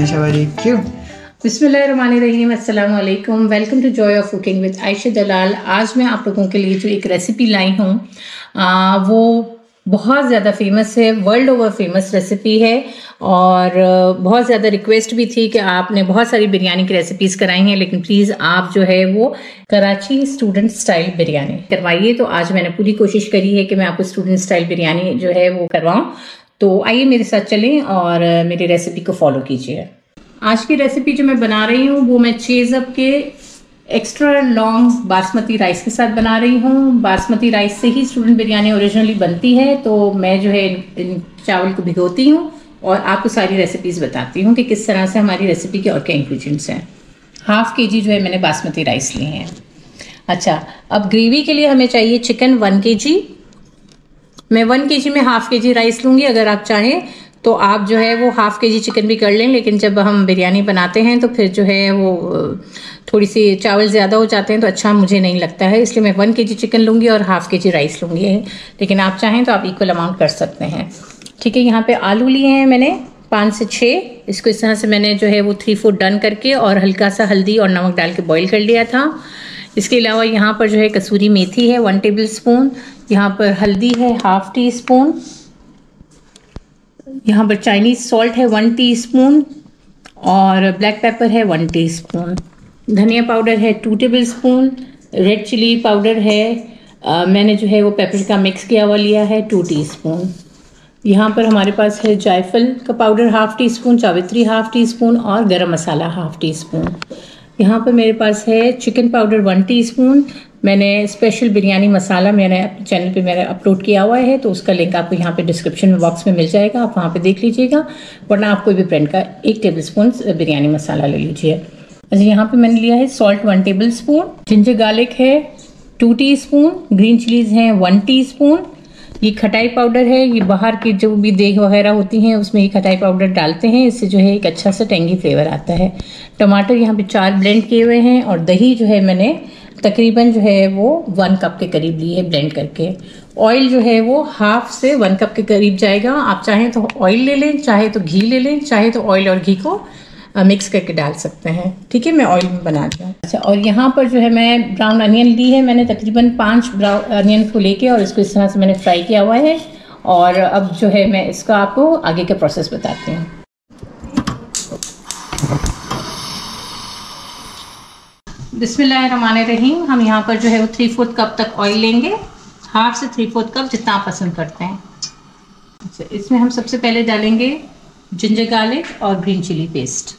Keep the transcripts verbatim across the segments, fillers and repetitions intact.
Anshawari, क्यों? बिस्मिल्लाहिर्रहमानिर्रहीम, अस्सलाम वालेकुम। Welcome to joy of cooking with Aisha Dalal. आज मैं आप लोगों के लिए जो एक रेसिपी लाई हूँ वो बहुत ज़्यादा फेमस है, वर्ल्ड ओवर फेमस रेसिपी है और बहुत ज़्यादा रिक्वेस्ट भी थी कि आपने बहुत सारी बिरयानी की रेसिपीज़ कराई हैं, लेकिन प्लीज़ आप जो है वो कराची स्टूडेंट स्टाइल बिरयानी करवाइए। तो आज मैंने पूरी कोशिश करी है कि मैं आपको स्टूडेंट स्टाइल बिरयानी जो है वो करवाऊँ। तो आइए मेरे साथ चलें और मेरी रेसिपी को फॉलो कीजिए। आज की रेसिपी जो मैं बना रही हूँ वो मैं छः अप के एक्स्ट्रा लॉन्ग बासमती राइस के साथ बना रही हूँ। बासमती राइस से ही स्टूडेंट बिरयानी ओरिजिनली बनती है, तो मैं जो है इन चावल को भिगोती हूँ और आपको सारी रेसिपीज़ बताती हूँ कि किस तरह से हमारी रेसिपी के और क्या इंग्रेडिएंट्स हैं। हाफ के जी जो है मैंने बासमती राइस लिए हैं। अच्छा, अब ग्रेवी के लिए हमें चाहिए चिकन वन के जी। मैं वन के जी में हाफ के जी राइस लूँगी। अगर आप चाहें तो आप जो है वो हाफ के जी चिकन भी कर लें, लेकिन जब हम बिरयानी बनाते हैं तो फिर जो है वो थोड़ी सी चावल ज़्यादा हो जाते हैं तो अच्छा मुझे नहीं लगता है, इसलिए मैं वन के जी चिकन लूँगी और हाफ के जी राइस लूँगी। लेकिन आप चाहें तो आप इक्वल अमाउंट कर सकते हैं। ठीक है, यहाँ पे आलू लिए हैं मैंने पाँच से छः। इसको इस तरह से मैंने जो है वो थ्री फोर डन करके और हल्का सा हल्दी और नमक डाल के बॉईल कर लिया था। इसके अलावा यहाँ पर जो है कसूरी मेथी है वन टेबल स्पून, यहाँ पर हल्दी है हाफ टी स्पून, यहाँ पर चाइनीज़ सॉल्ट है वन टीस्पून और ब्लैक पेपर है वन टीस्पून। धनिया पाउडर है two tablespoon. Red chilli powder है आ, मैंने जो है वो पेपरिका मिक्स किया हुआ लिया है टू टीस्पून। यहाँ पर हमारे पास है जायफल का पाउडर हाफ टी स्पून, जावित्री हाफ टी स्पून और गरम मसाला हाफ टी स्पून। यहाँ पर मेरे पास है चिकन पाउडर वन टीस्पून। मैंने स्पेशल बिरयानी मसाला मैंने चैनल पे मैंने अपलोड किया हुआ है, तो उसका लिंक आपको यहाँ पे डिस्क्रिप्शन बॉक्स में मिल जाएगा, आप वहाँ पे देख लीजिएगा, वरना आप कोई भी ब्रांड का एक टेबल स्पून बिरयानी मसाला ले लीजिए। अच्छा, यहाँ पे मैंने लिया है salt one tablespoon, ginger garlic है two teaspoon, green chillies हैं वन टी स्पून। ये खटाई पाउडर है, ये बाहर की जो भी देग वगैरह होती हैं उसमें ये खटाई पाउडर डालते हैं, इससे जो है एक अच्छा सा टेंगी फ्लेवर आता है। टमाटर यहाँ पे चार ब्लेंड किए हुए हैं और दही जो है मैंने तकरीबन जो है वो वन कप के करीब ली है ब्लेंड करके। ऑयल जो है वो हाफ से वन कप के करीब जाएगा। आप चाहें तो ऑयल ले लें, चाहे तो घी ले लें, चाहे तो ऑयल और घी को मिक्स करके डाल सकते हैं। ठीक है, मैं ऑयल में बना रही हूँ। अच्छा, और यहाँ पर जो है मैं ब्राउन अनियन ली है मैंने तकरीबन पाँच ब्राउन अनियन को लेके और इसको इस तरह से मैंने फ्राई किया हुआ है। और अब जो है मैं इसका आपको आगे का प्रोसेस बताती हूँ। बिस्मिल्लाहिर्रहमानिर्रहीम। हम यहाँ पर जो है वो थ्री फोर्थ कप तक ऑयल लेंगे, हाफ से थ्री फोर्थ कप जितना आप पसंद करते हैं। अच्छा, इसमें हम सबसे पहले डालेंगे जिंजर गार्लिक और ग्रीन चिली पेस्ट।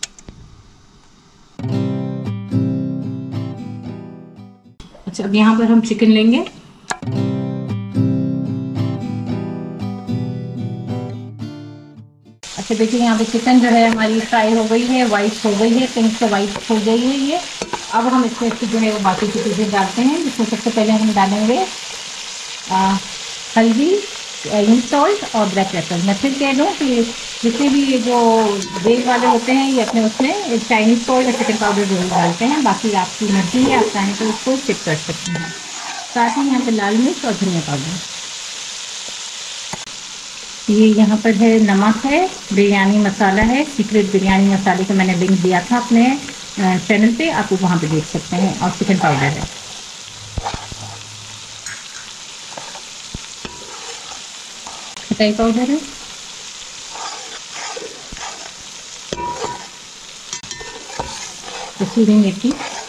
अच्छा, अब यहाँ पर हम चिकन लेंगे। अच्छा देखिए, यहाँ पे चिकन जो है हमारी फ्राई हो गई है, वाइट हो गई है, पिंक से वाइट हो गई है ये। अब हम इसमें इसकी जो है वो बाकी की चीज़ें डालते हैं, जिसमें सबसे पहले हम डालेंगे आ, हल्दी, सॉल्ट और ब्लैक पेपर। मैं फिर कह दूँ कि जितने भी ये जो देग वाले होते हैं ये अपने उसमें चाइनीज़ सॉल्ट या चिकन पाउडर जरूर डालते हैं, बाकी आपकी मर्जी है, आप चाहें तो उसको स्किप कर सकते हैं। साथ ही यहाँ पे लाल मिर्च और धनिया पाउडर। ये यहाँ पर है नमक है, बिरयानी मसाला है, सीक्रेट बिरयानी मसाले का मैंने लिंक दिया था अपने चैनल पे, आप वहाँ पे देख सकते हैं। और चिकन पाउडर है। खटाई पाउडर है, कसूरी मेथी,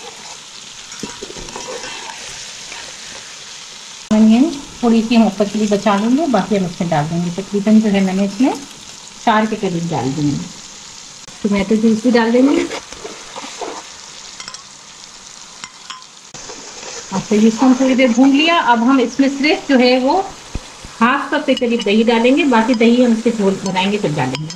अनियन थोड़ी सी हम ऊपर के लिए बचा लेंगे, बाकी हम इसमें डाल देंगे। तकरीबन जो है मैंने इसमें चार के करीब डाल देंगे। टोमेटो जूस भी डाल देंगे। अच्छा, इसको हम थोड़ी देर भून लिया। अब हम इसमें सिर्फ जो है वो हाफ कप के करीब दही डालेंगे, बाकी दही हम इसके झोल बनाएंगे फिर डालेंगे।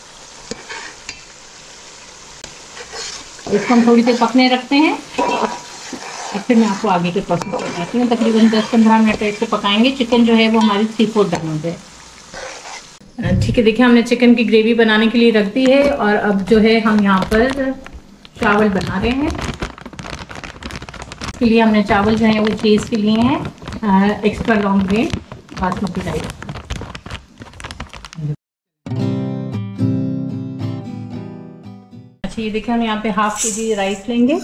इसको हम थोड़ी देर पकने रखते हैं और फिर मैं आपको आगे के प्रोसेस बताती हूँ। तकरीबन दस पंद्रह मिनट इसको पकाएंगे। चिकन जो है वो हमारी थ्री फोर डन हो जाए। ठीक है, देखिए हमने चिकन की ग्रेवी बनाने के लिए रख दी है और अब जो है हम यहाँ पर चावल बना रहे हैं। इसके लिए हमने चावल जो है वो चीज़ के लिए हैं extra long grain basmati rice. अच्छा ये देखिए हम यहाँ पे हाफ के जी राइस लेंगे।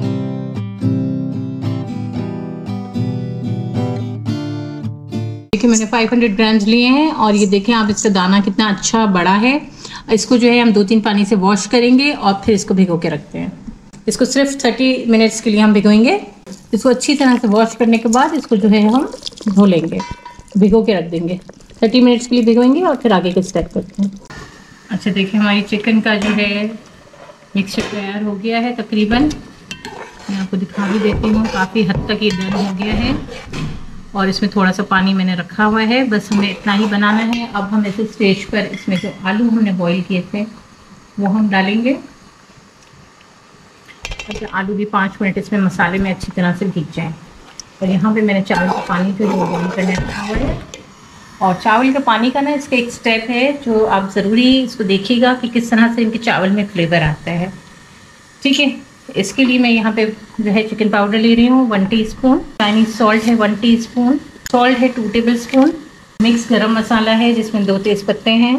देखिए मैंने पाँच सौ ग्राम्स लिए हैं और ये देखें आप इसका दाना कितना अच्छा बड़ा है। इसको जो है हम दो तीन पानी से वॉश करेंगे और फिर इसको भिगो के रखते हैं। इसको सिर्फ तीस मिनट्स के लिए हम भिगोएंगे। इसको अच्छी तरह से वॉश करने के बाद इसको जो है हम धो लेंगे, भिगो के रख देंगे। तीस मिनट्स के लिए भिगोएंगे और फिर आगे के स्टेप करते हैं। अच्छा देखिए हमारी चिकन का जो है मिक्सचर तैयार हो गया है तकरीबन। मैं आपको दिखा भी देती हूँ, काफ़ी हद तक ये डन हो गया है और इसमें थोड़ा सा पानी मैंने रखा हुआ है, बस हमें इतना ही बनाना है। अब हम ऐसे स्टेज पर इसमें जो आलू हमने बॉईल किए थे वो हम डालेंगे। अच्छा आलू भी पाँच मिनट इसमें मसाले में अच्छी तरह से भीग जाएं। और यहाँ पे मैंने चावल का पानी जो है बॉईल करने रखा हुआ है। और चावल का पानी का ना इसका एक स्टेप है जो आप ज़रूरी इसको देखिएगा कि किस तरह से इनके चावल में फ्लेवर आता है। ठीक है, इसके लिए मैं यहाँ पे जो है चिकन पाउडर ले रही हूँ वन टीस्पून, चाइनीज सॉल्ट है वन टीस्पून, सॉल्ट है two tablespoon, mix garam masala है जिसमें दो तेज पत्ते हैं,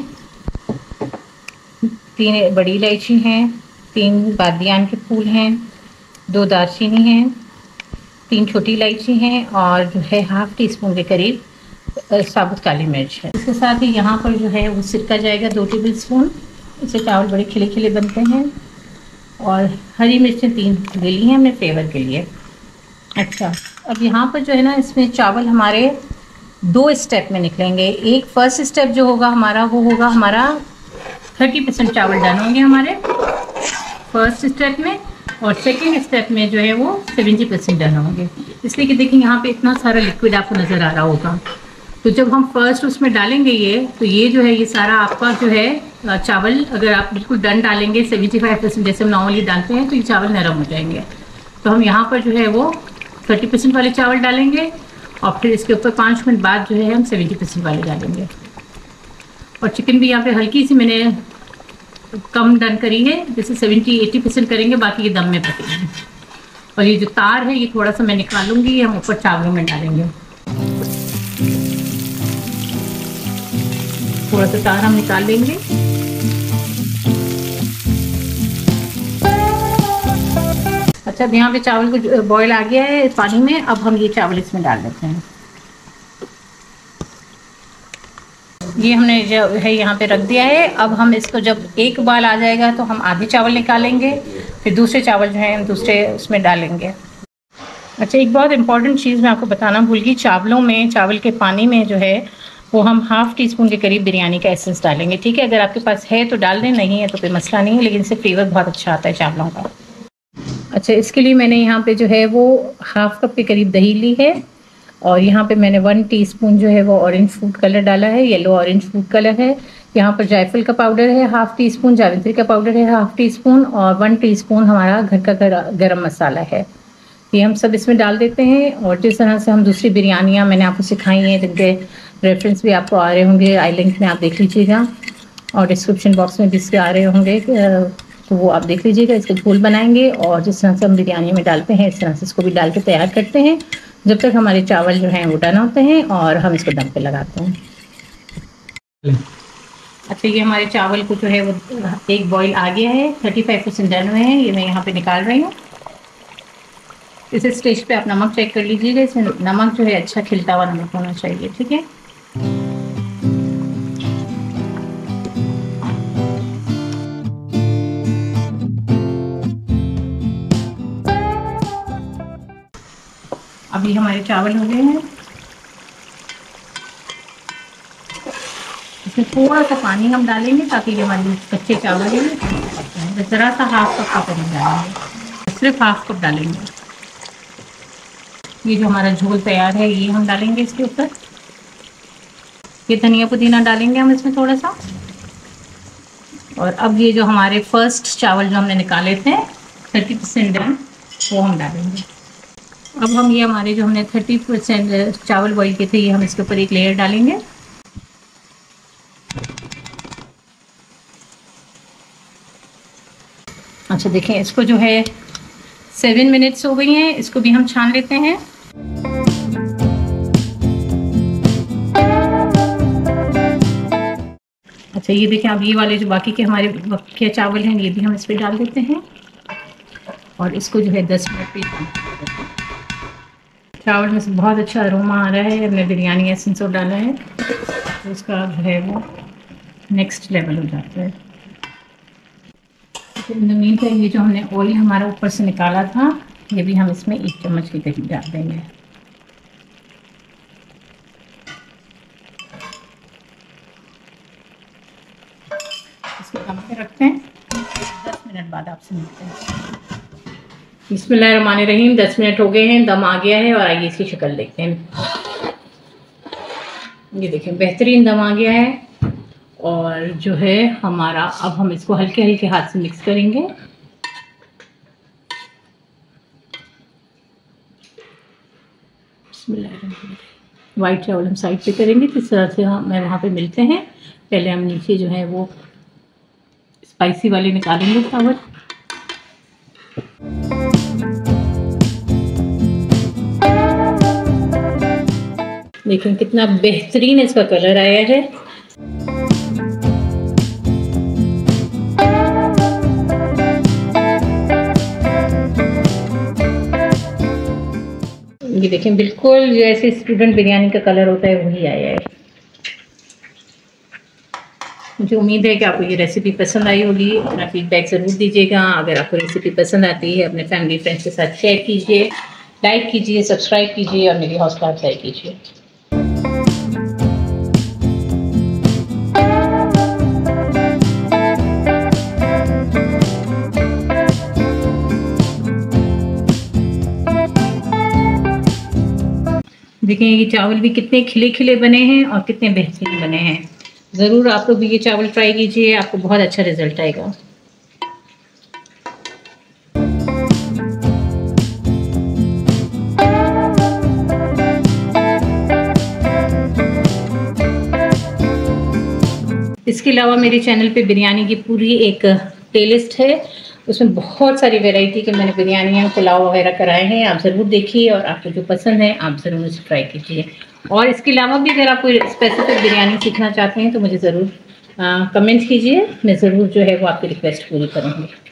तीन बड़ी इलायची हैं, तीन बादियान के फूल हैं, दो दालचीनी हैं, तीन छोटी इलायची हैं और जो है हाफ टी स्पून के करीब साबुत काली मिर्च है। इसके साथ ही यहाँ पर जो है वो सिरका जाएगा दो टेबल स्पून। इससे चावल बड़े खिले खिले बनते हैं। और हरी मिर्चें तीन ले ली हैं हमने फ्लेवर के लिए। अच्छा अब यहाँ पर जो है ना इसमें चावल हमारे दो स्टेप में निकलेंगे। एक फर्स्ट स्टेप जो होगा हमारा वो होगा हमारा थर्टी परसेंट चावल डन होंगे हमारे फर्स्ट स्टेप में, और सेकेंड स्टेप में जो है वो सेवेंटी परसेंट डन होंगे। इसलिए कि देखिए यहाँ पे इतना सारा लिक्विड आपको नज़र आ रहा होगा। तो जब हम फर्स्ट उसमें डालेंगे ये तो ये जो है ये सारा आपका जो है चावल अगर आप बिल्कुल डन डालेंगे सेवेंटी फाइव परसेंट जैसे हम नॉर्मली डालते हैं तो ये चावल नरम हो जाएंगे। तो हम यहाँ पर जो है वो थर्टी परसेंट वाले चावल डालेंगे और फिर इसके ऊपर पाँच मिनट बाद जो है हम सेवेंटी परसेंट वाले डालेंगे। और चिकन भी यहाँ पे हल्की सी मैंने कम डन करी है, जैसे सेवेंटी एटी परसेंट करेंगे, बाकी ये दम में पकेंगे। और ये जो तार है ये थोड़ा सा मैं निकालूंगी, हम ऊपर चावलों में डालेंगे। थोड़ा सा तार हम निकाल लेंगे। अच्छा अब यहाँ पे चावल को बॉईल आ गया है पानी में, अब हम ये चावल इसमें डाल देते हैं। ये हमने जो है यहाँ पे रख दिया है। अब हम इसको जब एक उबाल आ जाएगा तो हम आधे चावल निकालेंगे, फिर दूसरे चावल जो है हम दूसरे उसमें डालेंगे। अच्छा एक बहुत इंपॉर्टेंट चीज़ मैं आपको बताना भूल गई, चावलों में चावल के पानी में जो है वो हम हाफ़ टी स्पून के करीब बिरयानी का एसेंस डालेंगे। ठीक है, अगर आपके पास है तो डाल दें, नहीं है तो कोई मसला नहीं है, लेकिन इससे फ्लेवर बहुत अच्छा आता है चावलों का। अच्छा इसके लिए मैंने यहाँ पे जो है वो हाफ़ कप के करीब दही ली है और यहाँ पे मैंने वन टीस्पून जो है वो ऑरेंज फूड कलर डाला है, येलो ऑरेंज फूड कलर है। यहाँ पर जायफल का पाउडर है हाफ़ टी स्पून, जावित्री का पाउडर है हाफ़ टी स्पून और वन टीस्पून हमारा घर का गरम मसाला है। ये हम सब इसमें डाल देते हैं। और जिस तरह से हम दूसरी बिरयानियाँ मैंने आपको सिखाई हैं जिनके रेफरेंस भी आपको आ रहे होंगे, आई लिंक में आप देख लीजिएगा और डिस्क्रिप्शन बॉक्स में भी इसके आ रहे होंगे, तो वो आप देख लीजिएगा। इसका झोल बनाएंगे और जिस तरह से हम बिरयानी में डालते हैं इस तरह से इसको भी डाल के तैयार करते हैं जब तक हमारे चावल जो हैं वो डन होते हैं और हम इसको दम पे लगाते हैं। अच्छा ये हमारे चावल को जो है वो एक बॉईल आ गया है, थर्टी फाइव परसेंट डन हुए हैं। ये मैं यहाँ पे निकाल रही हूँ। इस स्टेज पे आप नमक चेक कर लीजिएगा, इसमें नमक जो है अच्छा खिलता हुआ नमक होना चाहिए। ठीक है, अभी हमारे चावल हो गए हैं। इसमें थोड़ा सा पानी हम डालेंगे ताकि ये हमारे कच्चे चावल हैं, ज़रा सा हाफ कप का पानी डालेंगे, सिर्फ हाफ कप डालेंगे। ये जो हमारा झोल तैयार है ये हम डालेंगे इसके ऊपर। ये धनिया पुदीना डालेंगे हम इसमें थोड़ा सा। और अब ये जो हमारे फर्स्ट चावल जो हमने निकाले थे थर्टी परसेंट डन, वो हम डालेंगे। अब हम ये हमारे जो हमने थर्टी परसेंट चावल बॉईल किए थे ये हम इसके ऊपर एक लेयर डालेंगे। अच्छा देखें, इसको जो है सेवन मिनट्स हो गई हैं, इसको भी हम छान लेते हैं। अच्छा ये देखें, अब ये वाले जो बाकी के हमारे बकिया चावल हैं ये भी हम इस पर डाल देते हैं और इसको जो है दस मिनट पे कम कर देते हैं। चावल में से बहुत अच्छा अरोमा आ रहा है, हमने बिरयानी एसेंस और डाला है तो उसका जो है वो नेक्स्ट लेवल हो जाता है। मीन टाइम ये जो हमने ऑयल हमारा ऊपर से निकाला था ये भी हम इसमें एक चम्मच के करीब डाल देंगे। इसको कम पे रखते हैं, दस मिनट बाद आपसे मिलते हैं। बिस्मिल्लाहिर्रहमानिर्रहीम, दस मिनट हो गए हैं, दम आ गया है और आइए इसकी शक्ल देखते हैं। ये देखें बेहतरीन दम आ गया है और जो है हमारा, अब हम इसको हल्के हल्के हाथ से मिक्स करेंगे। वाइट चावल हम साइड पे करेंगे, किस तरह से हम मैं वहाँ पे मिलते हैं। पहले हम नीचे जो है वो स्पाइसी वाले निकालेंगे चावल। देखें कितना बेहतरीन इसका कलर आया है। ये देखें बिल्कुल जैसे स्टूडेंट बिरयानी का कलर होता है वही आया है। मुझे उम्मीद है कि आपको ये रेसिपी पसंद आई होगी। अपना फीडबैक ज़रूर दीजिएगा। अगर आपको रेसिपी पसंद आती है अपने फैमिली फ्रेंड्स के साथ शेयर कीजिए, लाइक कीजिए, सब्सक्राइब कीजिए और मेरी हौसला अफजाई कीजिए। देखें ये चावल भी कितने खिले खिले बने हैं और कितने बेहतरीन बने हैं। ज़रूर आप लोग भी ये चावल ट्राई कीजिए, आपको बहुत अच्छा रिजल्ट आएगा। इसके अलावा मेरे चैनल पे बिरयानी की पूरी एक प्लेलिस्ट है, उसमें बहुत सारी वैरायटी के मैंने बिरयानियाँ पुलाव वगैरह कराए हैं। आप ज़रूर देखिए और आपको जो पसंद है आप ज़रूर उसे ट्राई कीजिए। और इसके अलावा भी अगर आप कोई स्पेसिफिक बिरयानी सीखना चाहते हैं तो मुझे ज़रूर कमेंट कीजिए, मैं ज़रूर जो है वो आपकी रिक्वेस्ट पूरी करूँगी।